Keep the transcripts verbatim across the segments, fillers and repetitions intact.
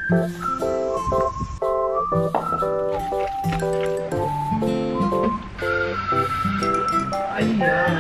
哎呀！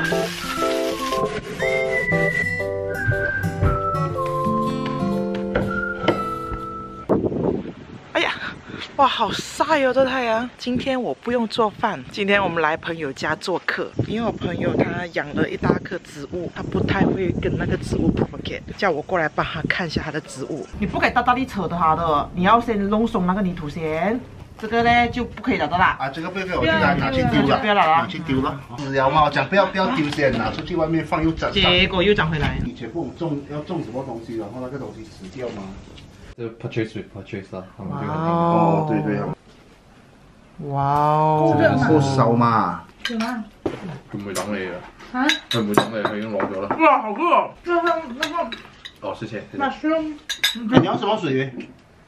哎呀！哇，好晒哦，这太阳！今天我不用做饭，今天我们来朋友家做客，因为我朋友他养了一大棵植物，他不太会跟那个植物 propagate， 叫我过来帮他看一下他的植物。你不可以大大力扯着它的，你要先弄松那个泥土先。这个呢就不可以了的啦。 啊，这个不可以，我就拿拿去丢了， 不要了啊， 拿去丢了。只要嘛，我讲不要不要丢先，拿出去外面放又长。 结果又长回来。 以前不懂种要种什么东西，然后那个东西死掉吗？ 就 purchase with purchase 啦，他们就很哦，对对。 哇哦， 這個夠瘦嘛？ 佢唔會等你嘅。 啊？ 佢唔會等你，佢已經攞咗啦。 哇，好熱哦！那個那個。 哦，謝謝。 那是。 你要什麼水魚？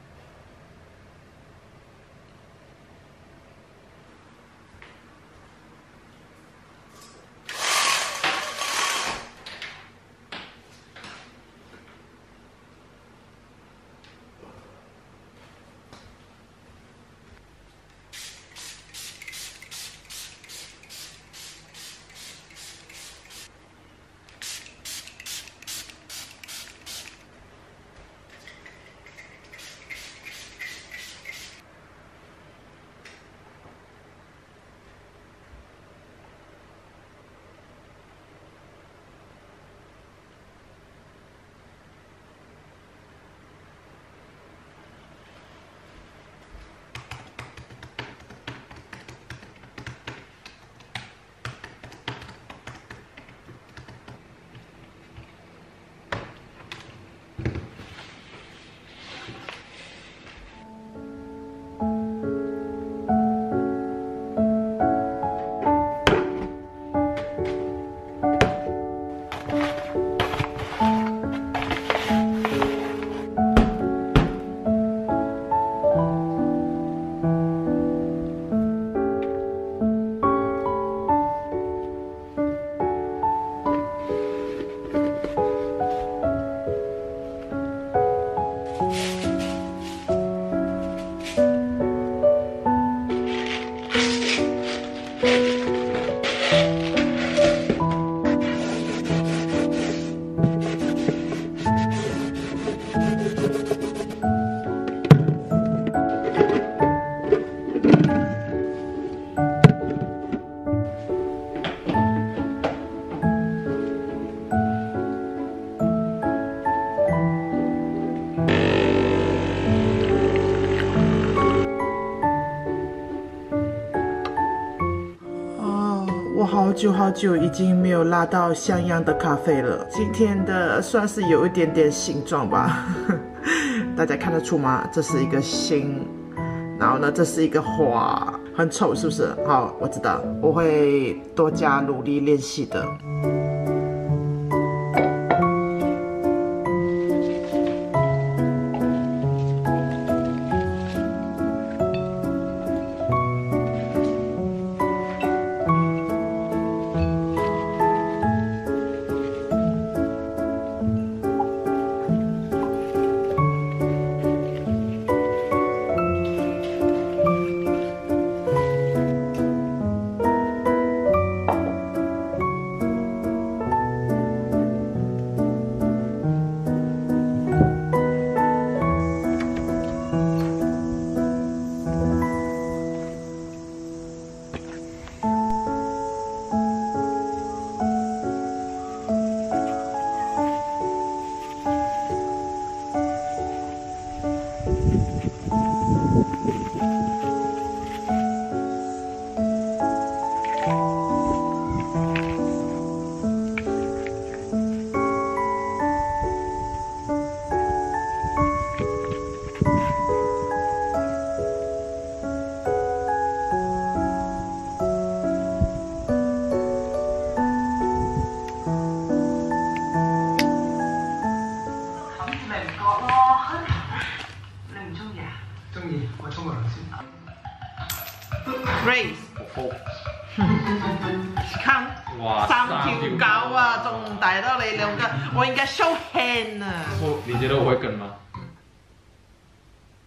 我好久好久已经没有拉到像样的咖啡了，今天的算是有一点点形状吧，大家看得出吗？这是一个心，然后呢，这是一个花，很丑是不是？好，我知道，我会多加努力练习的。Grace， 看，三條狗啊，仲大得你兩個，我應該 show hand 啊。 你覺得我會跟嗎？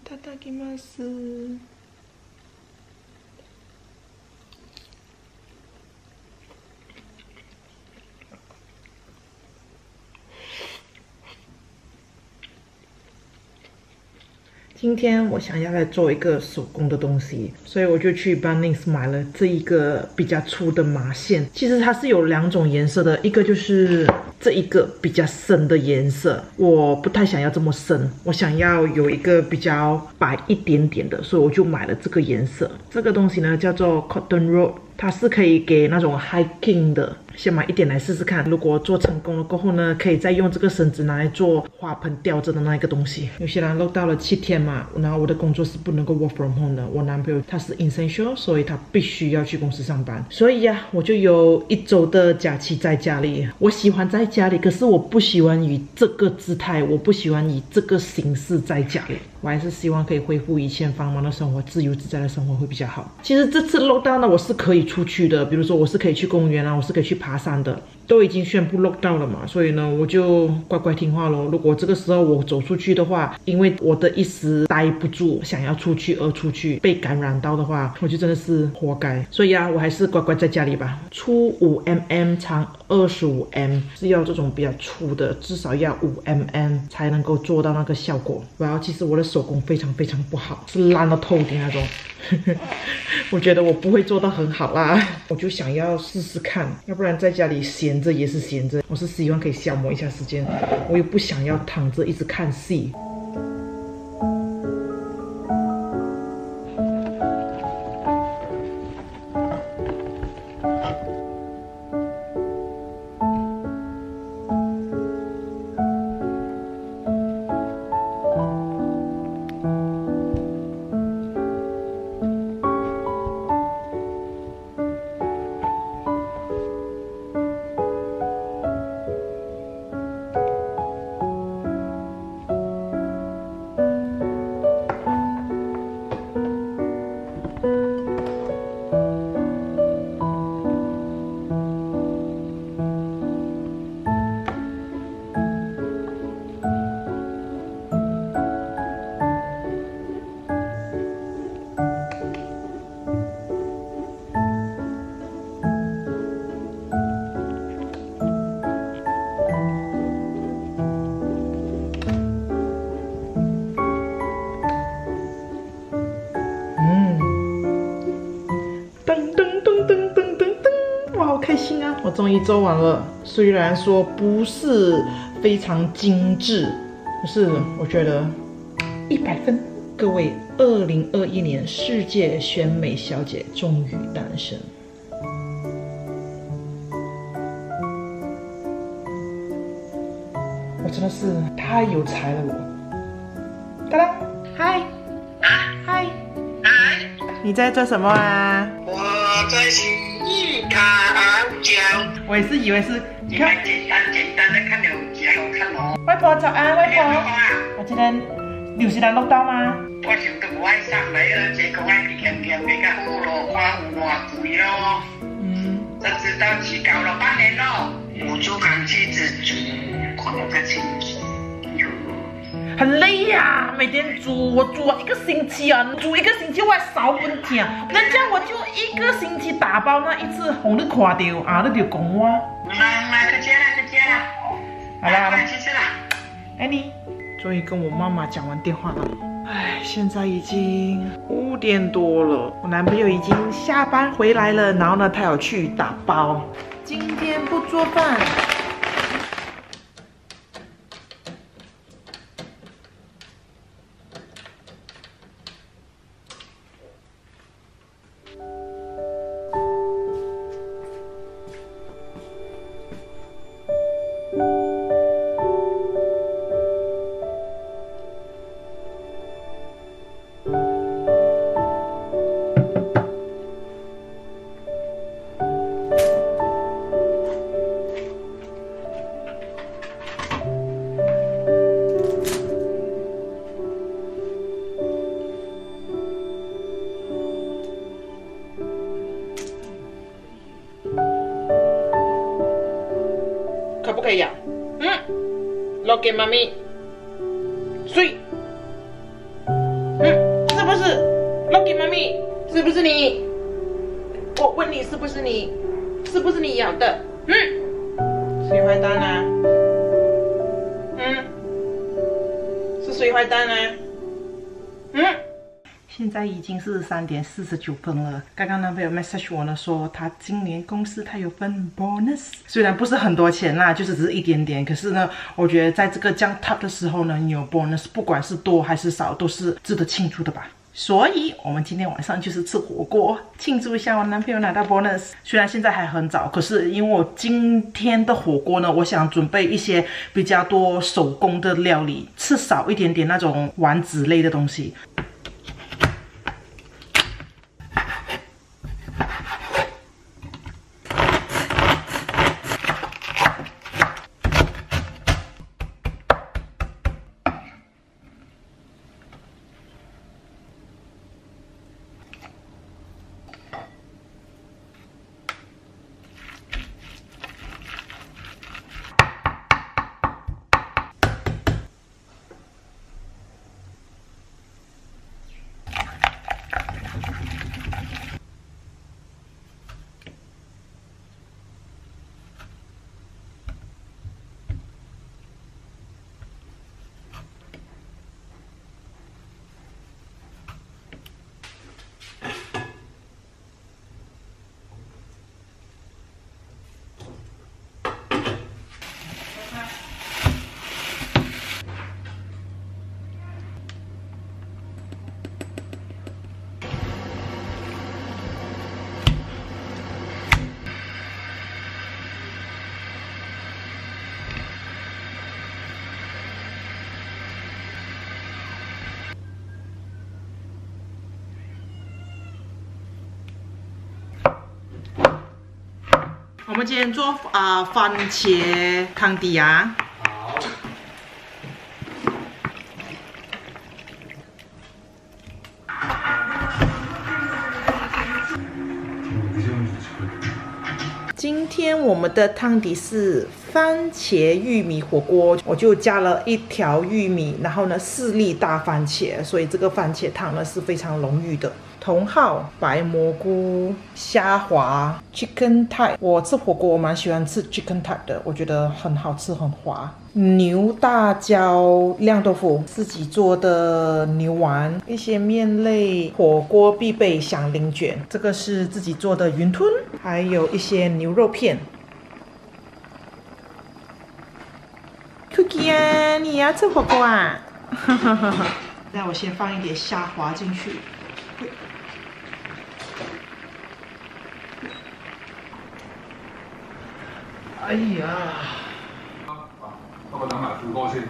ただきます。今天我想要来做一个手工的东西，所以我就去 Bunnings 买了这一个比较粗的麻线。其实它是有两种颜色的，一个就是这一个比较深的颜色，我不太想要这么深，我想要有一个比较白一点点的，所以我就买了这个颜色。这个东西呢叫做 Cotton Rope， 它是可以给那种 hiking 的。先买一点来试试看，如果做成功了过后呢，可以再用这个绳子拿来做花盆吊着的那一个东西。有些人漏到了七天嘛，然后我的工作是不能够 work from home 的，我男朋友他是 essential， 所以他必须要去公司上班，所以呀、啊，我就有一周的假期在家里。我喜欢在家里，可是我不喜欢以这个姿态，我不喜欢以这个形式在家里。我还是希望可以恢复以前繁忙的生活，自由自在的生活会比较好。其实这次漏到呢，我是可以出去的，比如说我是可以去公园啊，我是可以去爬山的，都已经宣布 lockdown 了嘛，所以呢，我就乖乖听话咯。如果这个时候我走出去的话，因为我的一时待不住，想要出去而出去被感染到的话，我就真的是活该。所以啊，我还是乖乖在家里吧。粗五 M M， 长二十五 M， 是要这种比较粗的，至少要五 M M 才能够做到那个效果。然后其实我的手工非常非常不好，是烂到透顶那种。我觉得我不会做到很好啦，我就想要试试看，要不然在家里闲着也是闲着。我是希望可以消磨一下时间，我又不想要躺着一直看戏。开心啊！我终于做完了，虽然说不是非常精致，可是我觉得一百分。各位，二零二一年世界选美小姐终于诞生。我真的是太有才了，我。当当，嗨，嗨，嗨，你在做什么啊？ 我在洗浴烤脚。 我也是以为是， 你看简单简单的看了几好看哦。 外婆早安，外婆。我今天紐西蘭落到嗎？ 我想都唔愛上嚟啦，這個愛甜甜比較好咯，花有偌貴咯。嗯，這直到起搞了半年咯。我做緊妻子煮，可能個星期有。 很累呀、啊，每天煮，我煮了一个星期啊，煮一个星期我还烧不停，人家我就一个星期打包那一次，红你看到啊，你就讲我。 来来，再见了，再见了。 好了好了， 谢谢了。 爱你。终于跟我妈妈讲完电话了，唉，现在已经五点多了，我男朋友已经下班回来了，然后呢，他要去打包，今天不做饭。可不可以呀、啊？嗯，落给妈咪睡。嗯， 猫给妈咪，是不是你？我问你是不是你？是不是你咬的？嗯，谁坏蛋啊？嗯，是谁坏蛋啊？嗯。现在已经是三点四十九分了。刚刚男朋友 message 我呢，说他今年公司他有份 bonus， 虽然不是很多钱啦，就是只是一点点，可是呢，我觉得在这个降 top 的时候呢，你有 bonus， 不管是多还是少，都是值得庆祝的吧。所以，我们今天晚上就是吃火锅，庆祝一下我男朋友拿到 bonus。虽然现在还很早，可是因为我今天的火锅呢，我想准备一些比较多手工的料理，吃少一点点那种丸子类的东西。我们今天做啊、呃、番茄汤底啊。好。今天我们的汤底是番茄玉米火锅，我就加了一条玉米，然后呢四粒大番茄，所以这个番茄汤呢是非常浓郁的。茼蒿、白蘑菇、虾滑、chicken type。我吃火锅我蛮喜欢吃 chicken type 的，我觉得很好吃，很滑。牛大椒亮豆腐，自己做的牛丸，一些面类，火锅必备响铃卷，这个是自己做的云吞，还有一些牛肉片。Cookie 啊，你也要吃火锅啊？那我先放一点虾滑进去。哎呀！ 不過等埋副歌先。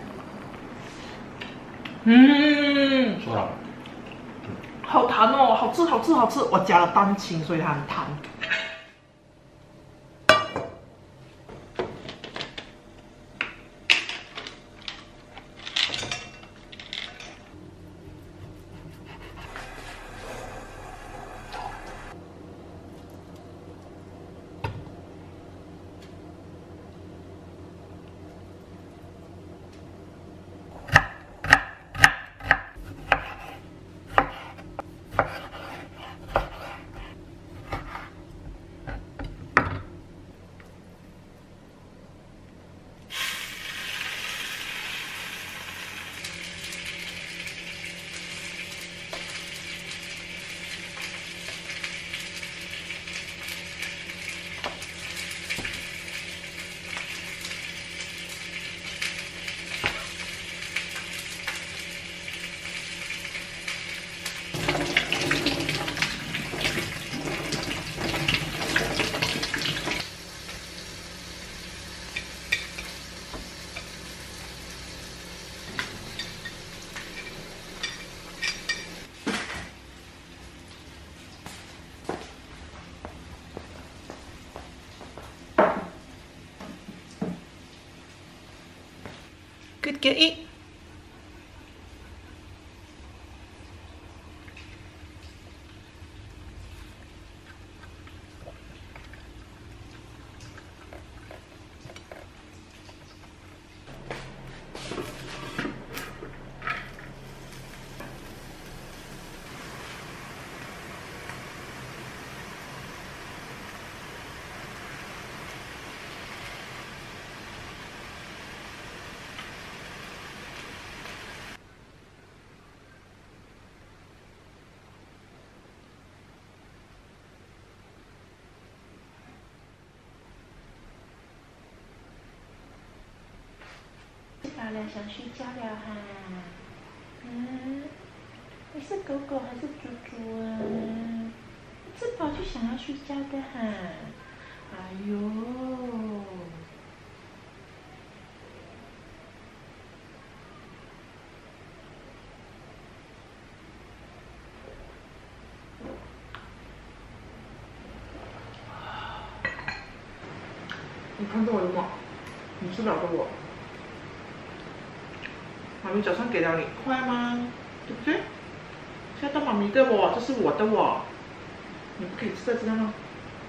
嗯， 錯啦。 好彈哦，好吃好吃好吃！我加了蛋清，所以它很彈。Good get it. 了，想睡觉了哈。嗯，你是狗狗还是猪猪啊？吃饱就想要睡觉的哈。哎呦！ 你看着我的吗？你吃了的我。妈咪早上给了你，快吗？对不对？现在到妈咪的我，这是我的我，你不可以吃的，知道吗？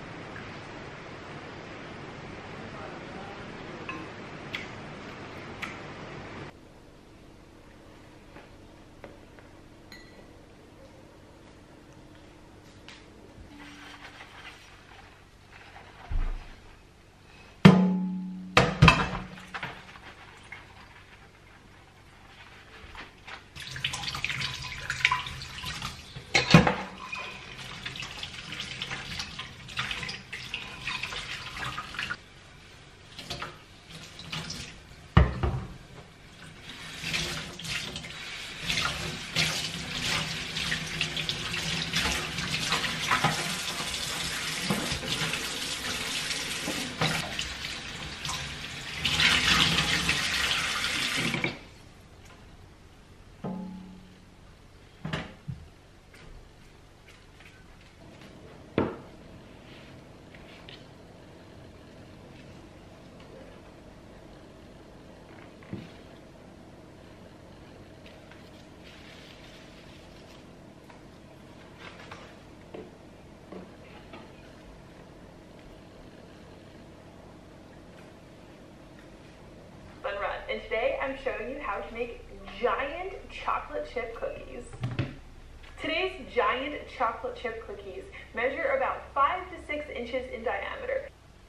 And today I'm showing you how to make giant chocolate chip cookies. Today's giant chocolate chip cookies measure about five to six inches in diameter.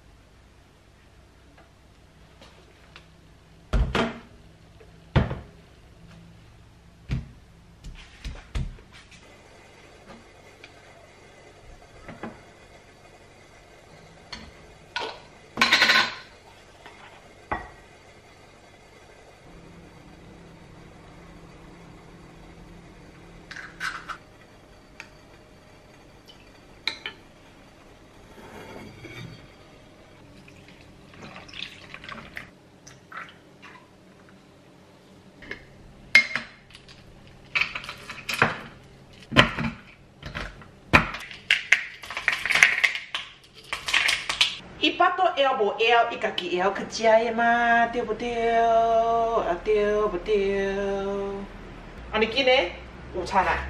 伊巴肚枵无枵，伊家己枵去食的嘛，对不对？啊对不对？啊你今日午餐啊？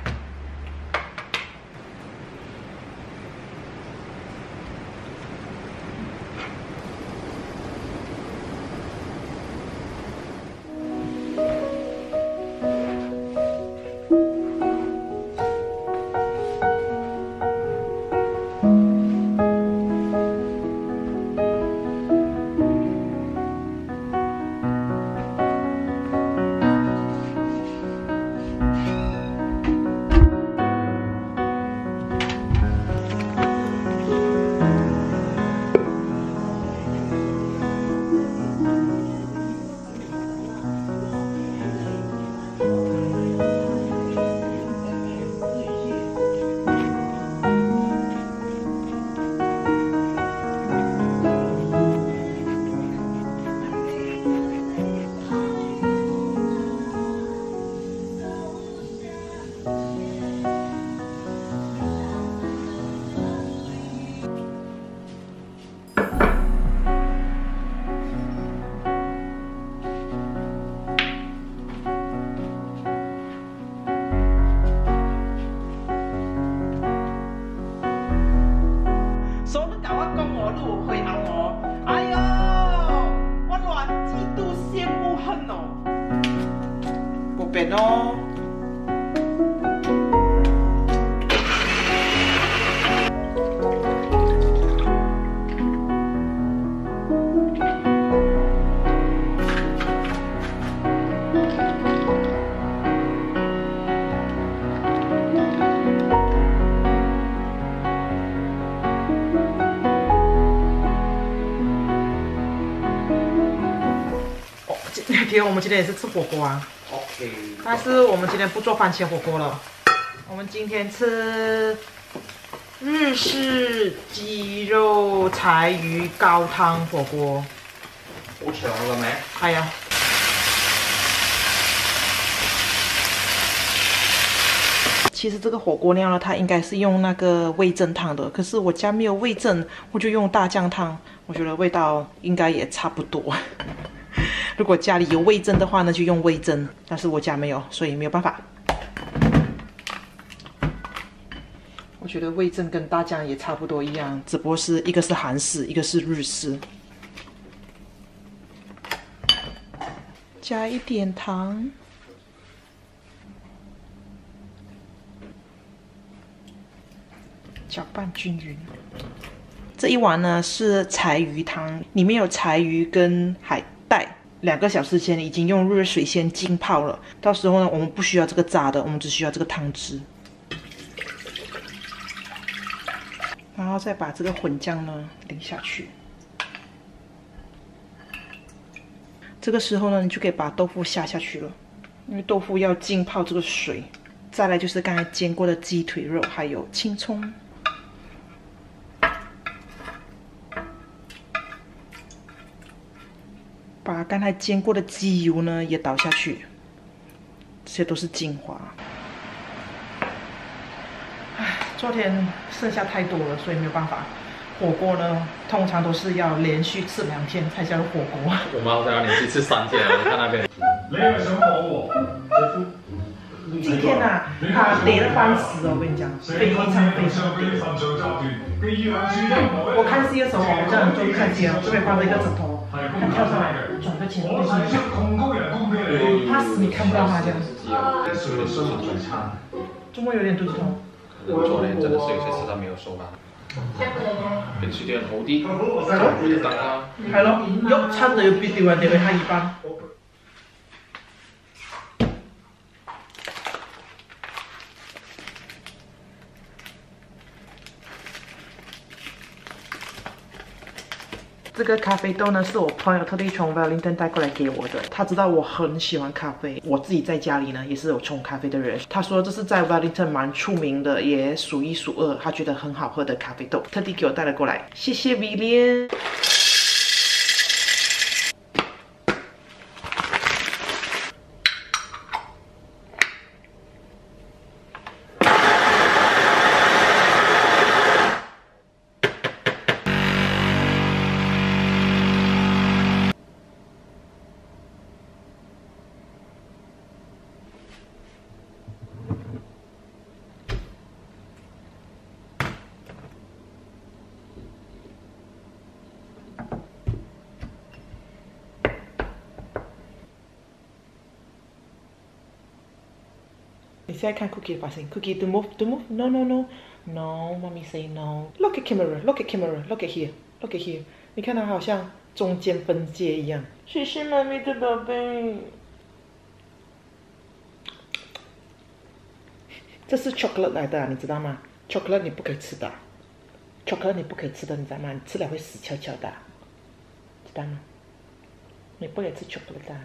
边哦。 体，我们今天也是吃火锅啊。 OK。 但是我们今天不做番茄火锅了，我们今天吃日式鸡肉柴鱼高汤火锅。 好長嘅名。 係啊。其實這個火鍋料呢，它應該是用那個味噌湯的，可是我家沒有味噌，我就用大醬湯，我覺得味道應該也差不多。如果家裡有味噌的話呢，就用味噌，但是我家沒有，所以沒有辦法。我覺得味噌跟大醬也差不多一樣，只不過是一個是韓式，一個是日式。加一點糖。搅拌均匀。这一碗呢是柴鱼汤，里面有柴鱼跟海带。两个小时前已经用热水先浸泡了，到时候呢，我们不需要这个渣的，我们只需要这个汤汁。然后再把这个混酱呢淋下去。这个时候呢，你就可以把豆腐下下去了，因为豆腐要浸泡这个水。再来就是刚才煎过的鸡腿肉，还有青葱。把刚才煎过的鸡油呢也倒下去，这些都是精华。唉，昨天剩下太多了，所以没有办法。火锅呢，通常都是要连续吃两天才叫火锅。 我们好像要连续吃三天了，我看那边。 你係想講喎？ 今天啊，他叠了半死哦，我跟你講，非常非常叠。我看戲的時候，我這樣就看戲了，這邊放着一個枕頭，他跳上來，轉個前背身，怕死你看不到他這樣。周末有點肚子痛。 昨天真的是有些食材沒有收啦。平時啲人好啲，就得啦。 係咯，喐親就要別掉人哋去黑耳班。这个咖啡豆呢，是我朋友特地从 Wellington 带过来给我的。他知道我很喜欢咖啡，我自己在家里呢也是有冲咖啡的人。他说这是在 Wellington 蛮出名的，也数一数二，他觉得很好喝的咖啡豆，特地给我带了过来。谢谢 William。你现在看 Cookie 的发型 ，Cookie to move to move no no no no mommy say no look at camera look at camera look at here look at here 你看它好像中间分界一样。谢谢妈咪的宝贝。这是 chocolate 来的、啊，你知道吗 ？chocolate 你不可以吃的 ，chocolate 你不可以吃的，你知道吗？你吃了会死翘翘的，知道吗？你不可以吃 chocolate 的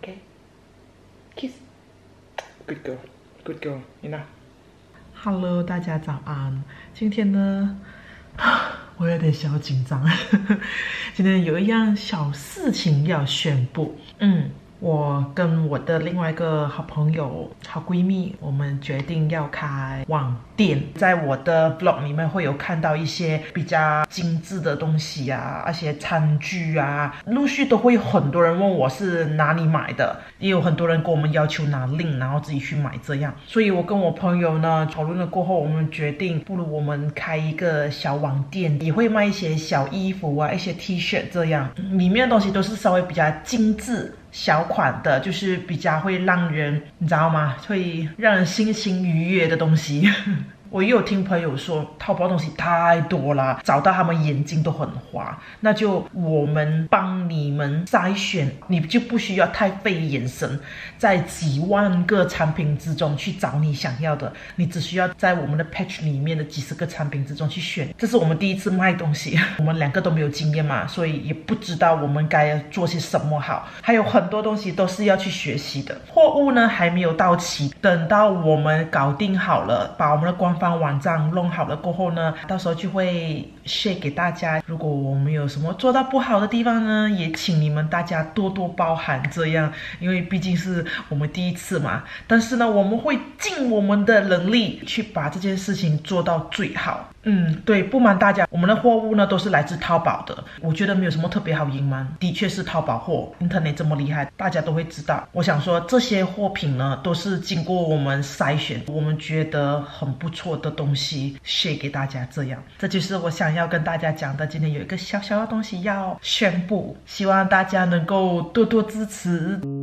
，OK？Kiss，good girl。Good girl， 你呢 ？Hello， 大家早安。今天呢，我有点小紧张。今天有一样小事情要宣布。嗯，我跟我的另外一个好朋友、好闺蜜，我们决定要开网店。在我的 blog 里面会有看到一些比较精致的东西啊，那些餐具啊，陆续都会有很多人问我是哪里买的，也有很多人跟我们要求拿 link， 然后自己去买这样。所以我跟我朋友呢讨论了过后，我们决定不如我们开一个小网店，也会卖一些小衣服啊，一些 T 恤这样，里面的东西都是稍微比较精致。小款的，就是比较会让人，你知道吗？会让人心情愉悦的东西。 我也有听朋友说，淘宝东西太多了，找到他们眼睛都很花。那就我们帮你们筛选，你就不需要太费眼神，在几万个产品之中去找你想要的，你只需要在我们的 page 里面的几十个产品之中去选。这是我们第一次卖东西，我们两个都没有经验嘛，所以也不知道我们该做些什么好，还有很多东西都是要去学习的。货物呢还没有到齐，等到我们搞定好了，把我们的官方网站弄好了过后呢，到时候就会 share 给大家。如果我们有什么做到不好的地方呢，也请你们大家多多包涵，这样，因为毕竟是我们第一次嘛。但是呢，我们会尽我们的能力去把这件事情做到最好。嗯，对，不瞒大家，我们的货物呢都是来自淘宝的，我觉得没有什么特别好隐瞒，的确是淘宝货 ，Internet 这么厉害，大家都会知道。我想说，这些货品呢都是经过我们筛选，我们觉得很不错的东西 share 给大家，这样，这就是我想要跟大家讲的。今天有一个小小的东西要宣布，希望大家能够多多支持。